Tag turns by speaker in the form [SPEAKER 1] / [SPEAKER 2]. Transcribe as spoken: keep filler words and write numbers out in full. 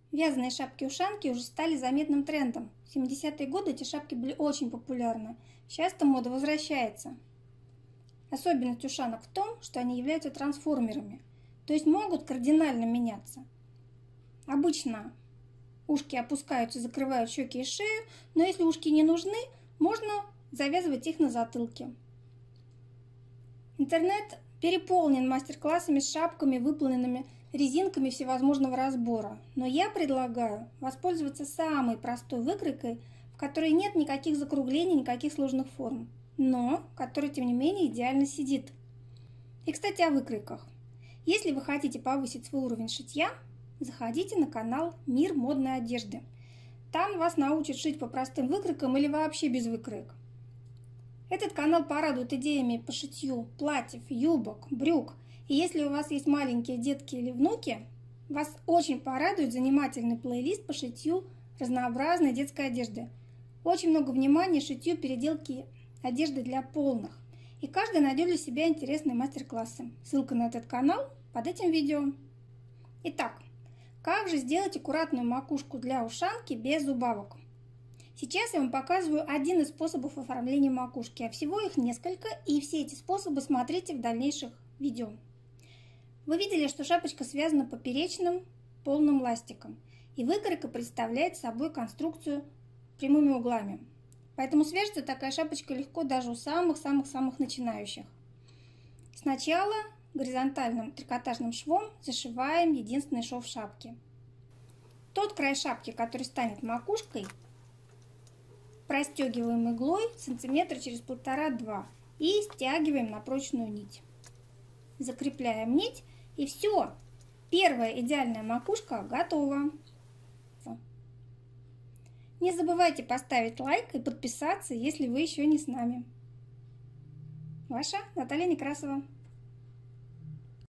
[SPEAKER 1] Вязаные шапки-ушанки уже стали заметным трендом. В семидесятые годы эти шапки были очень популярны. Сейчас эта мода возвращается. Особенность ушанок в том, что они являются трансформерами, то есть могут кардинально меняться. Обычно ушки опускаются, закрывают щеки и шею, но если ушки не нужны, можно завязывать их на затылке. Интернет переполнен мастер-классами с шапками, выполненными резинками всевозможного разбора, но я предлагаю воспользоваться самой простой выкройкой, в которой нет никаких закруглений, никаких сложных форм, но которая, тем не менее, идеально сидит. И, кстати, о выкройках. Если вы хотите повысить свой уровень шитья, заходите на канал «Мир модной одежды». Там вас научат шить по простым выкройкам или вообще без выкроек. Этот канал порадует идеями по шитью платьев, юбок, брюк. И если у вас есть маленькие детки или внуки, вас очень порадует занимательный плейлист по шитью разнообразной детской одежды. Очень много внимания шитью переделки одежды для полных. И каждый найдет для себя интересные мастер-классы. Ссылка на этот канал под этим видео. Итак, как же сделать аккуратную макушку для ушанки без убавок? Сейчас я вам показываю один из способов оформления макушки, а всего их несколько, и все эти способы смотрите в дальнейших видео. Вы видели, что шапочка связана поперечным полным ластиком, и выкройка представляет собой конструкцию прямыми углами. Поэтому свяжется такая шапочка легко даже у самых-самых-самых начинающих. Сначала горизонтальным трикотажным швом зашиваем единственный шов шапки. Тот край шапки, который станет макушкой, простегиваем иглой сантиметра через полтора-два и стягиваем на прочную нить. Закрепляем нить, и все. Первая идеальная макушка готова. Не забывайте поставить лайк и подписаться, если вы еще не с нами. Ваша Наталья Некрасова.